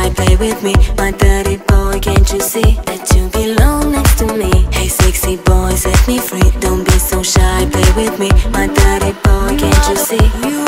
play with me. My dirty boy, can't you see that you belong next to me? Hey sexy boy, set me free. Don't be so shy, play with me. My dirty boy, can't you see?